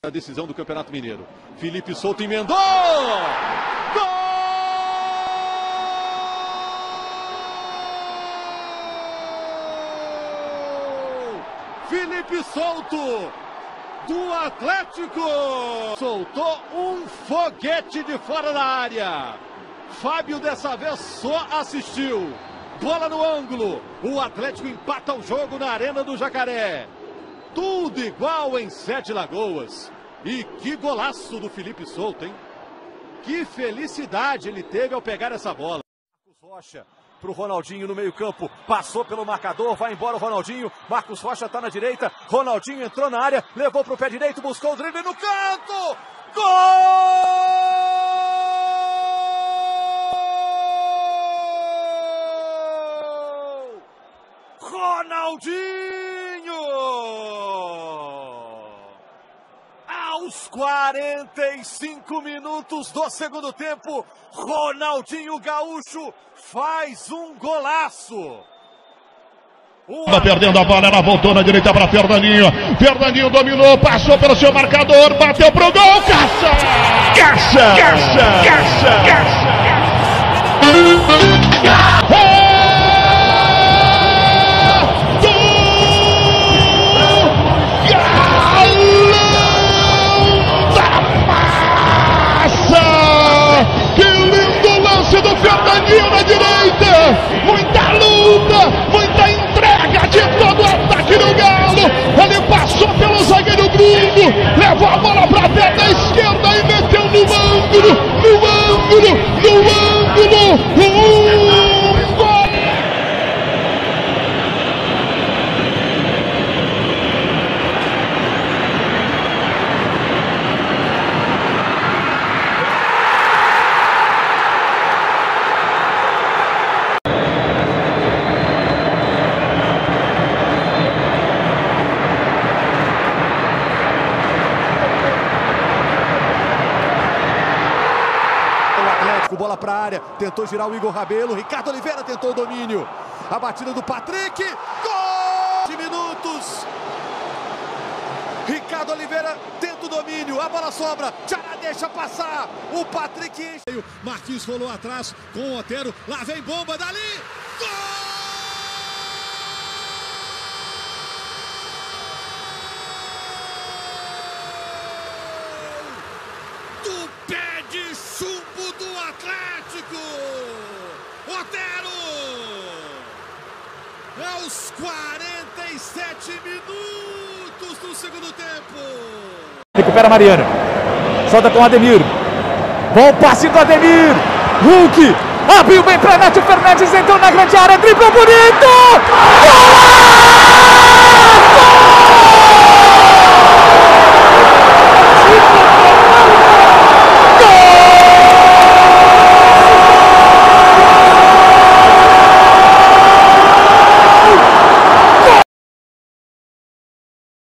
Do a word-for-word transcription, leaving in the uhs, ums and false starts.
A decisão do Campeonato Mineiro. Felipe Souto emendou! Gol! Felipe Souto, do Atlético! Soltou um foguete de fora da área. Fábio dessa vez só assistiu. Bola no ângulo. O Atlético empata o jogo na Arena do Jacaré. Tudo igual em Sete Lagoas. E que golaço do Felipe Souto, hein? Que felicidade ele teve ao pegar essa bola. Marcos Rocha para o Ronaldinho no meio campo. Passou pelo marcador, vai embora o Ronaldinho. Marcos Rocha está na direita. Ronaldinho entrou na área, levou para o pé direito, buscou o drible no canto. Gol! Ronaldinho! Aos quarenta e cinco minutos do segundo tempo, Ronaldinho Gaúcho faz um golaço. Uma... Perdendo a bola, ela voltou na direita para Fernandinho. Fernandinho dominou, passou pelo seu marcador, bateu pro gol. Caixa! Caixa! Caixa! Caixa! Caixa! Do Fernandinho na direita, muita luta, muita entrega de todo o ataque do Galo. Ele passou pelo zagueiro Bruno, levou a bola para a perna esquerda e meteu no ângulo, no ângulo, no ângulo. Um gol! Bola para a área, tentou girar o Igor Rabelo, Ricardo Oliveira tentou o domínio, a batida do Patrick, gol! De minutos, Ricardo Oliveira tenta o domínio, a bola sobra, Tchará deixa passar, o Patrick, Marquinhos rolou atrás com o Otero, lá vem bomba dali, gol! Do pé de chumbo do Atlético, Otero, aos quarenta e sete minutos do segundo tempo. Recupera Mariano, solta com Ademir, bom passe do Ademir, Hulk, abriu bem para Nath Fernandes, entrou na grande área, driblou bonito, gol!